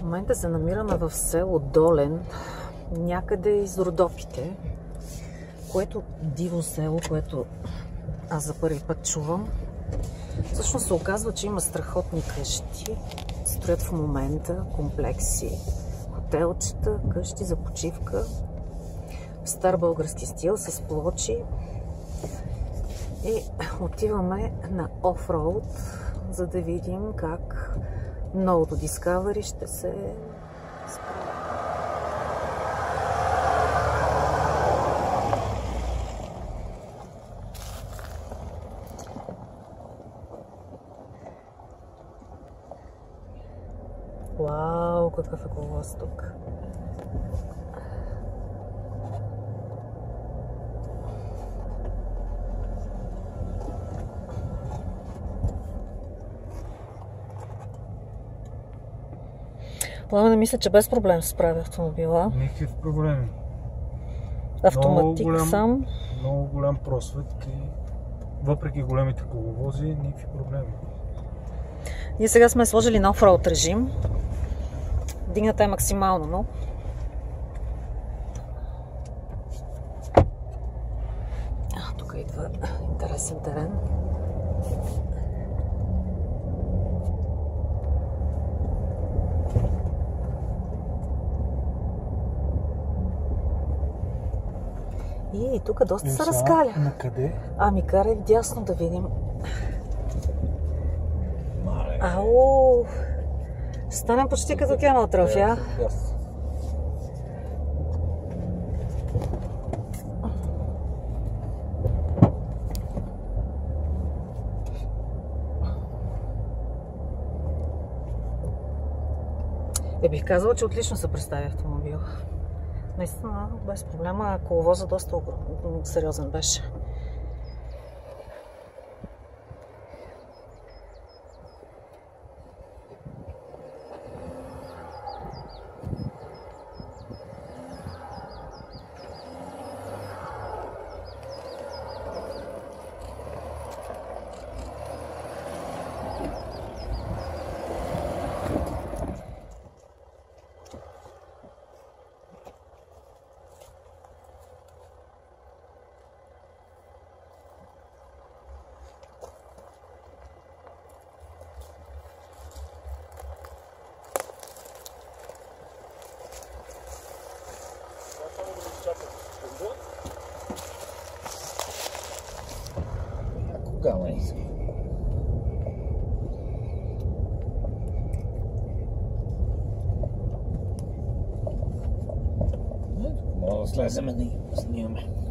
момента се намираме в село Долен, някъде из Родопите, което диво село, което аз за първи път чувам. Всъщност се оказва, че има страхотни къщи. Строят в момента комплекси, хотелчета, къщи за почивка в стар български стил с плочи. И отиваме на офроуд, за да видим как новото Discovery ще се справи. Вау, какъв е коловоз тук! Пламен, мисля, че без проблем се справи автомобила. Никакви проблеми. Автоматик сам. Много голям просвет и въпреки големите коловози, никакви проблеми. Ние сега сме сложили на офроуд режим. Дигната е максимално, но... тук идва интересен терен. И тук доста се разкаля. На къде? Ами карай вдясно да видим. Ау! Станем почти като Camel Trophy, а? Бих казала, че отлично се представи автомобил. Наистина, без проблема, коловоза доста сериозен беше. Мога да слезем и снимаме.